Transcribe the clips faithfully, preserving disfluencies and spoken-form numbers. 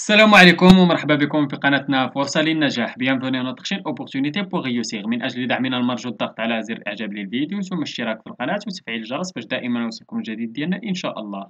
السلام عليكم ومرحبا بكم في قناتنا فرصة للنجاح. Bienvenue à notre chaîne Opportunité pour réussir. من أجل دعمنا المرجو الضغط على زر إعجاب للفيديو ثم الاشتراك في القناة وتفعيل الجرس باش دائما يوصلكم الجديد ديالنا إن شاء الله.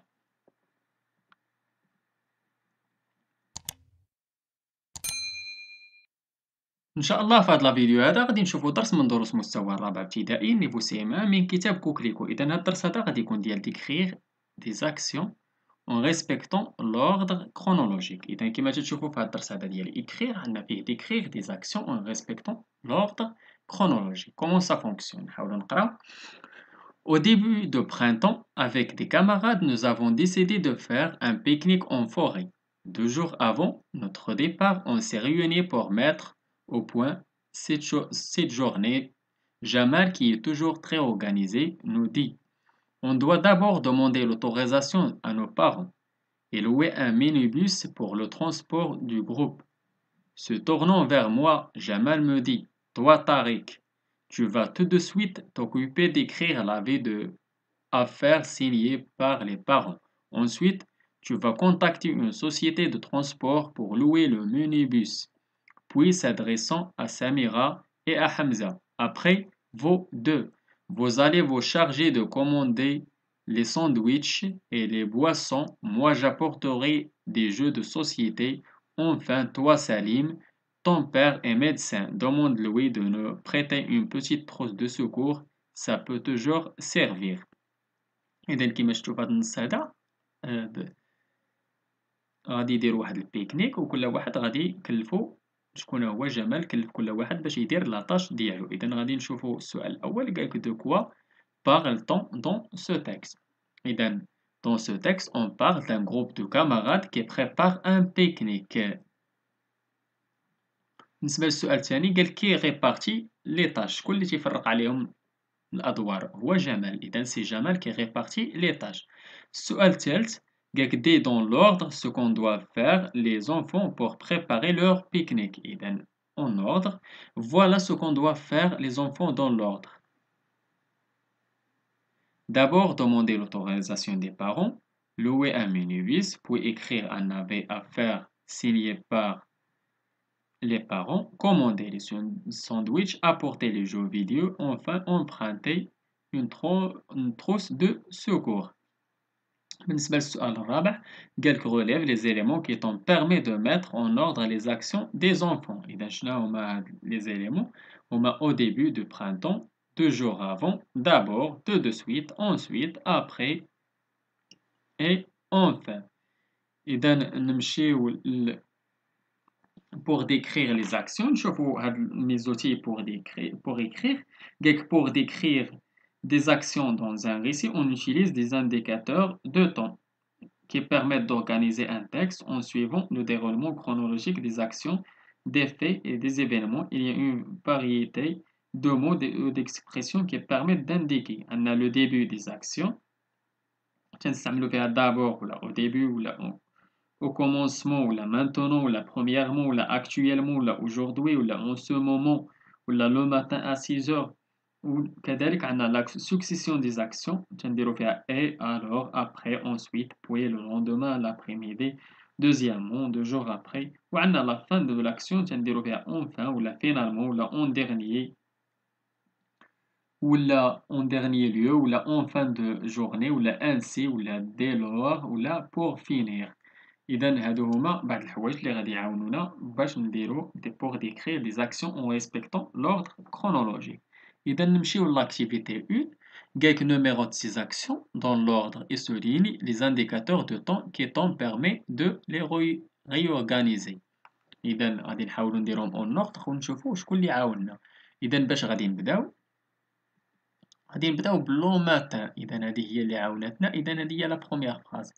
إن شاء الله في هذا الفيديو هذا غادي نشوفوا درس من دروس مستوى الرابع ابتدائي نيفو سي ام من كتاب كوكليكو. إذا هذا الدرس هذا غادي يكون ديال ديكريغ دي أكسيون en respectant l'ordre chronologique. إذا كما تشوفوا في هذا الدرس هذا ديال écrire عندنا فيه décrire des actions en respectant l'ordre chronologique. Comment ça fonctionne؟ نحاولوا نقراو. Au début de printemps, avec des camarades, nous avons décidé de faire un pique-nique en forêt. Deux jours avant notre départ, on s'est réunis pour mettre au point cette, jo- cette journée. Jamal, qui est toujours très organisé, nous dit on doit d'abord demander l'autorisation à nos parents et louer un minibus pour le transport du groupe. Se tournant vers moi, Jamal me dit toi, Tariq, tu vas tout de suite t'occuper d'écrire l'avis de affaires signé par les parents. Ensuite, tu vas contacter une société de transport pour louer le minibus. Puis, s'adressant à Samira et à Hamza, après, vous deux, vous allez vous charger de commander les sandwichs et les boissons. Moi, j'apporterai des jeux de société. Enfin, toi, Salim, ton père est médecin. Demande-lui de nous prêter une petite trousse de secours. Ça peut toujours servir. إذا كيما شفتوا في هذا النص هذا آه، ب- غادي يديروا واحد البيكنيك وكل واحد غادي يكلفوا شكون هو جمال كلف كل واحد باش يدير لاطاش ديالو. إذا غادي نشوفوا السؤال الأول قالك دو كوا parle-t-on dans ce texte. إذا dans ce texte on parle d'un groupe de camarades qui prépare un pique-nique. بالنسبة للسؤال الثاني قال كي ريبارتي لي طاش شكون اللي تيفرق عليهم الأدوار هو جمال. إذا سي جمال qui répartit les tâches. السؤال الثالث قالك دي dans l'ordre ce qu'on doit faire les enfants pour préparer leur pique-nique. إذا en ordre voilà ce qu'on doit faire les enfants dans l'ordre. D'abord demander l'autorisation des parents, louer un minibus, puis écrire un avis à faire signé par les parents, commander les sandwichs, apporter les jeux vidéo, enfin emprunter une, tro- une trousse de secours. بالنسبة للسؤال الرابع قالك relève les éléments qui t'ont permis de mettre en ordre les actions des enfants. إذا شنو هما هاد les éléments هما au début du printemps, deux jours avant, d'abord, tout de suite, ensuite, après et enfin. إذا نمشيو ل- pour décrire les actions نشوفوا هاد mes outils pour décrire pour écrire قالك pour décrire des actions dans un récit on utilise des indicateurs de temps qui permettent d'organiser un texte en suivant le déroulement chronologique des actions, des faits et des événements. Il y a une variété de mots ou d'expressions qui permettent d'indiquer on a le début des actions تنستعملوا فيها d'abord ولا au début ولا au au commencement ولا maintenant ولا premièrement ولا actuellement ولا aujourd'hui ولا en ce moment ولا le matin à six heures. وكذلك عندنا la succession des actions تنديروا فيها et alors après ensuite puis le lendemain l'après-midi deuxièmement deux jours après. وعندنا la fin de l'action تنديروا فيها enfin ولا finalement ولا en dernier ولا en dernier lieu ولا en fin de journée ولا ainsi ولا dès lors ولا pour finir. إذا هادو هما بعض الحوايج اللي غادي يعاونونا باش نديرو دي pour décrire des actions en respectant l'ordre chronologique. إذا نمشيو l'activité un قالك numérote ces actions dans l'ordre et souligne les indicateurs de temps qui t'ont permis de les ré- réorganiser. إذا غادي نحاولو نديرهم en ordre ونشوفو شكون اللي عاوننا. إذا باش غادي نبداو غادي نبداو بلو ماتان. إذا هذه هي اللي عاونتنا. إذا هذه هي لا بروميير فراز.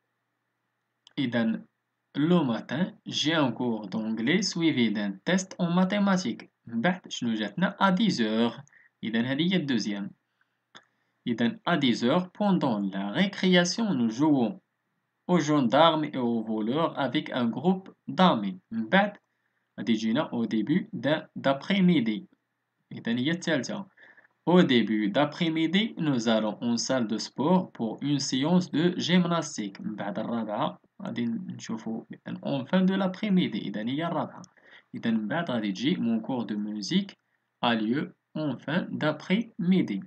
إذا le matin, j'ai un cours d'anglais suivi d'un test en mathématiques. من بعد شنو جاتنا à dix heures. إذا هذه هي الدوزيام. إذا à dix heures, pendant la récréation, nous jouons aux gendarmes et aux voleurs avec un groupe d'amis. من بعد غادي يجينا au début d'un d'après-midi. إذا هي الثالثة. Au début d'après-midi, nous allons en salle de sport pour une séance de gymnastique. بعد الرابعة غادي نشوفو en fin de l'après-midi. إذا هي الرابعة. إذا من بعد غادي تجي mon cours de musique a lieu en fin d'après-midi.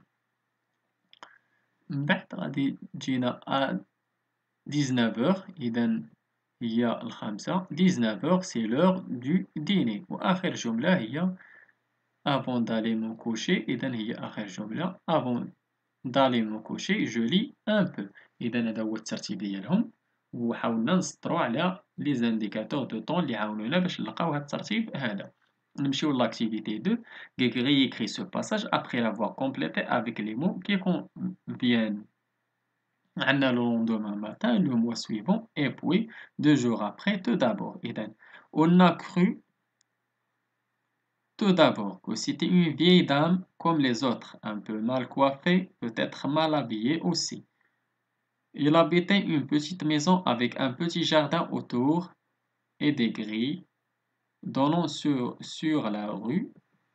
من بعد غادي تجينا à dix-neuf heures. إذا هي الخامسة. dix-neuf heures c'est l'heure du dîner. وآخر جملة هي avant d'aller me coucher. إذا هي آخر جملة avant d'aller me coucher je lis un peu. إذا هذا هو الترتيب ديالهم، وحاولنا نسطرو على لي زانديكاتور دو طون اللي عاونونا باش نلقاو هاد الترتيب هذا. نمشيو لاكتيفيتي deux. Grégory écrit ce passage après l'avoir complété avec les mots qui conviennent. عندنا le lendemain matin, le mois suivant, et puis deux jours après, tout d'abord. إذا on a cru tout d'abord que c'était une vieille dame comme les autres, un peu mal coiffée, peut-être mal habillée aussi. Il habitait une petite maison avec un petit jardin autour et des grilles donnant sur, sur la rue.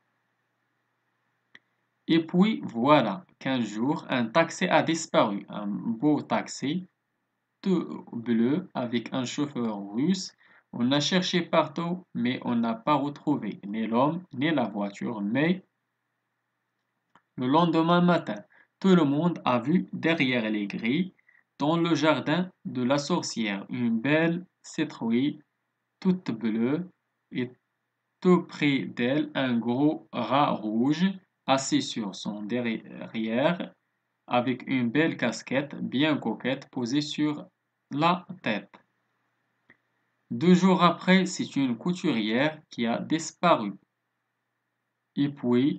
Et puis voilà qu'un jour, un taxi a disparu, un beau taxi tout bleu avec un chauffeur russe. On a cherché partout, mais on n'a pas retrouvé ni l'homme ni la voiture. Mais le lendemain matin, tout le monde a vu derrière les grilles, dans le jardin de la sorcière, une belle citrouille toute bleue et tout près d'elle un gros rat rouge assis sur son derrière avec une belle casquette bien coquette posée sur la tête. Deux jours après, c'est une couturière qui a disparu. Et puis,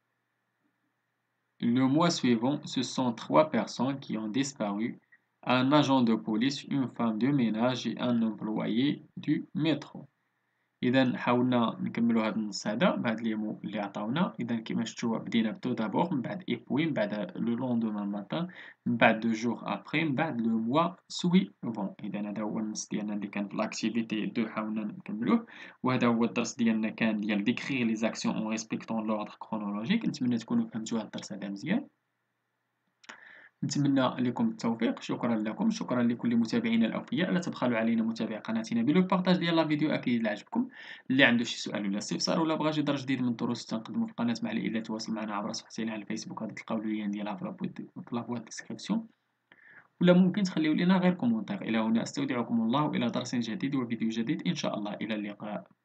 le mois suivant, ce sont trois personnes qui ont disparu, un agent de police, une femme de ménage et un employé du métro. إذا حاولنا نكملو هاد النص هذا بهاد لي مو اللي عطاونا. إذا كيما شفتوا بدينا بتو دابور، من بعد إبوي، من بعد لو لوندومان ماتان، من بعد دو جوغ أبخي، من بعد لو موا سويفون. إذا هذا هو النص ديالنا اللي كان في لاكتيفيتي دو حاولنا نكملوه، وهذا هو الدرس ديالنا كان ديال ديكريغ لي زاكسيون اون ريسبكتون لوردر كرونولوجيك. نتمنى تكونوا فهمتوا هاد الدرس هذا مزيان. نتمنى لكم التوفيق. شكرا لكم، شكرا لكل متابعينا الاوفياء. لا تبخلوا علينا متابعه قناتنا بلو بارطاج ديال لا فيديو اكيد الا عجبكم. اللي عنده شي سؤال ولا استفسار ولا بغى شي درس جديد من الدروس تنقدموا في القناه مع الا تواصل معنا عبر صفحتنا على الفيسبوك، غادي تلقاو اللين ديالها في لابوات ديسكريبسيون، ولا ممكن تخليو لنا غير كومونتير. الى هنا استودعكم الله الى درس جديد وفيديو جديد ان شاء الله. الى اللقاء.